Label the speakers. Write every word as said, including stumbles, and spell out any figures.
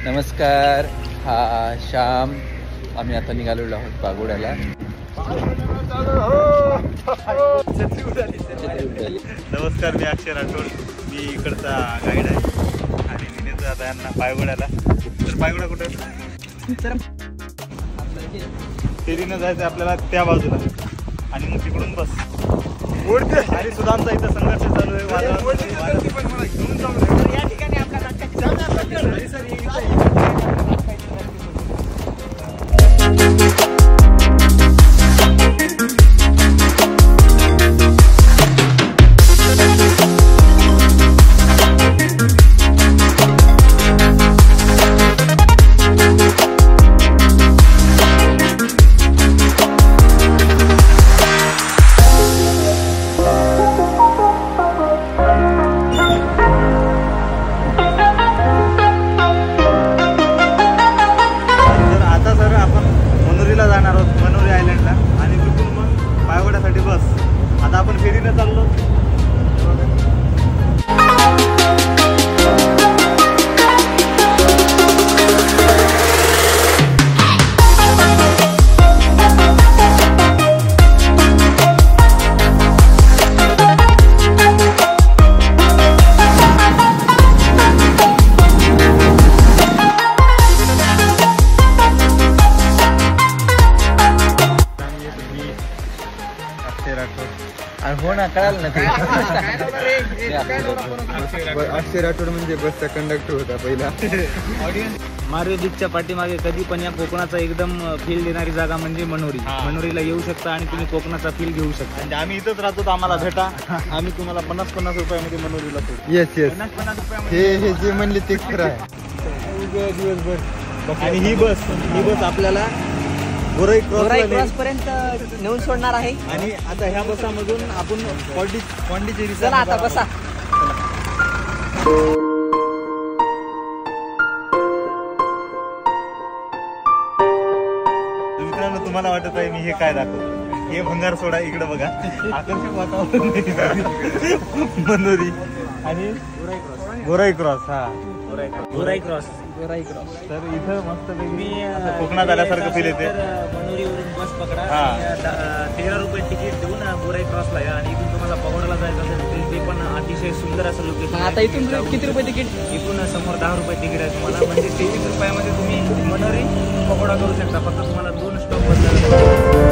Speaker 1: नमस्कार, हा श्याम. आम्ही आता निघालेलो आहोत पागोड्याला.
Speaker 2: नमस्कार, मी अक्षय राठोड. मी इकडचा गाईड आहे आणि मी नेतो आता यांना पायगोड्याला. तर पायगोडा कुठे? फेरीनं जायचं आपल्याला त्या बाजूला आणि मग तिकडून बस ओढते. आणि सुद्धा आमचा इथं संघर्ष चालू आहे. या ठिकाणी आपल्या
Speaker 1: हो ना, कळालं ना ते.
Speaker 3: अक्षय राठोड म्हणजे बसचा कंडक्टर होता पहिला.
Speaker 2: मारुदीच्या पाठीमागे कधी पण या कोकणाचा एकदम फील देणारी जागा म्हणजे मनोरी. मनोरीला येऊ शकता आणि तुम्ही कोकणाचा फील घेऊ शकता. म्हणजे आम्ही इथंच राहतो, तर आम्हाला भेटा. आम्ही तुम्हाला पन्नास पन्नास रुपयामध्ये मनोरीला सोडू.
Speaker 3: येस येस, हे हे जे म्हणले ते खरं आहे.
Speaker 2: दिवसभर. आणि ही बस ही बस आपल्याला गोराई क्रॉस
Speaker 4: पर्यंत नेऊन सोडणार आहे.
Speaker 2: आणि आता ह्या बसामधून आपण पॉंडी पॉंडिचेरी.
Speaker 4: चला आता बसा.
Speaker 2: मित्रांनो, तुम्हाला वाटत आहे मी हे काय दाखवतो? हे भंगार सोडा. इकडे बघा, आकर्षक वातावरण. मनोरी आणि गोराई क्रॉस. हा,
Speaker 4: गोराई क्रॉस गोराई क्रॉस.
Speaker 2: तर इथं मस्त मी कोकणात आल्यासारखं फील येते.
Speaker 4: मनोरीवरून बस पकडा,
Speaker 2: हा.
Speaker 4: तेरा रुपये तिकीट देऊन गोराई क्रॉसला या आणि इथून तुम्हाला पगोडाला जायचं असेल ते पण अतिशय सुंदर असं लोकेशन. आता इथून किती रुपये तिकीट? इथून समोर दहा रुपये तिकीट आहे तुम्हाला. म्हणजे तेवीस रुपयामध्ये तुम्ही मनोरी पगोडा करू शकता. फक्त तुम्हाला दोन स्टॉप बदलायला.